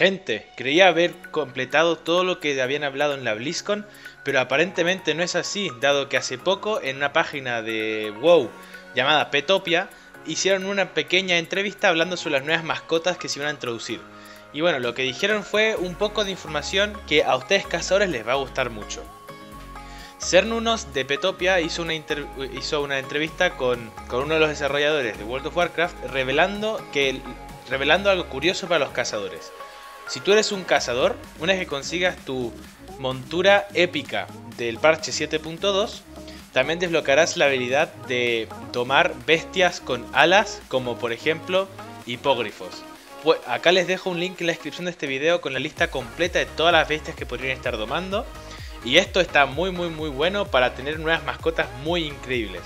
Gente, creía haber completado todo lo que habían hablado en la BlizzCon, pero aparentemente no es así, dado que hace poco en una página de WoW llamada Petopia hicieron una pequeña entrevista hablando sobre las nuevas mascotas que se iban a introducir. Y bueno, lo que dijeron fue un poco de información que a ustedes cazadores les va a gustar mucho. Cernunos de Petopia hizo una entrevista con uno de los desarrolladores de World of Warcraft revelando algo curioso para los cazadores. Si tú eres un cazador, una vez que consigas tu montura épica del parche 7.2, también desbloquearás la habilidad de tomar bestias con alas, como por ejemplo hipógrifos. Pues acá les dejo un link en la descripción de este video con la lista completa de todas las bestias que podrían estar domando. Y esto está muy bueno para tener nuevas mascotas muy increíbles.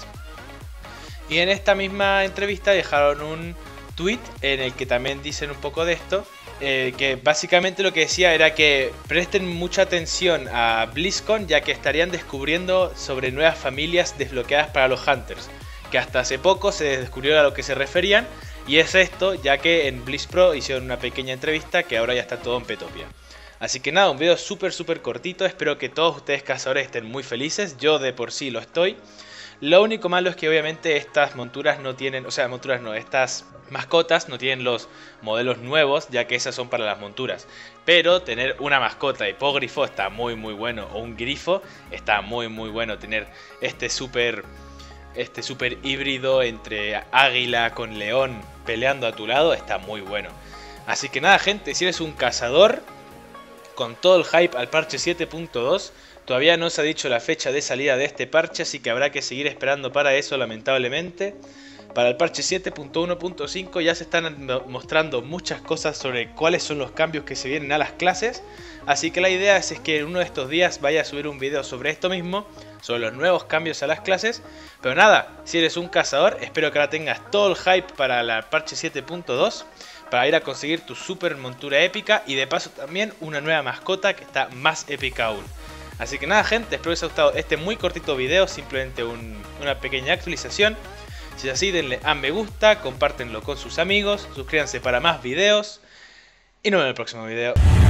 Y en esta misma entrevista dejaron un tweet en el que también dicen un poco de esto. Que básicamente lo que decía era que presten mucha atención a BlizzCon, ya que estarían descubriendo sobre nuevas familias desbloqueadas para los Hunters, que hasta hace poco se descubrió a lo que se referían, y es esto, ya que en BlizzPro hicieron una pequeña entrevista que ahora ya está todo en Petopia. Así que nada, un video súper cortito, espero que todos ustedes cazadores estén muy felices, yo de por sí lo estoy. Lo único malo es que obviamente estas monturas no tienen, estas mascotas no tienen los modelos nuevos, ya que esas son para las monturas. Pero tener una mascota hipógrifo está muy bueno, o un grifo está muy bueno. Tener este super híbrido entre águila con león peleando a tu lado está muy bueno. Así que nada, gente, si eres un cazador, con todo el hype al parche 7.2, todavía no se ha dicho la fecha de salida de este parche, así que habrá que seguir esperando para eso, lamentablemente. Para el parche 7.1.5 ya se están mostrando muchas cosas sobre cuáles son los cambios que se vienen a las clases, así que la idea es que en uno de estos días vaya a subir un video sobre esto mismo, sobre los nuevos cambios a las clases. Pero nada, si eres un cazador, espero que ahora tengas todo el hype para la parche 7.2, para ir a conseguir tu super montura épica y de paso también una nueva mascota que está más épica aún. Así que nada, gente, espero que os haya gustado este muy cortito video, simplemente una pequeña actualización. Si es así, denle a me gusta, compártenlo con sus amigos, suscríbanse para más videos y nos vemos en el próximo video.